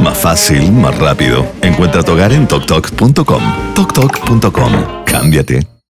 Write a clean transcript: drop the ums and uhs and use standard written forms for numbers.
más fácil, más rápido. Encuentra tu hogar en TokTok.com. TokTok.com. Cámbiate.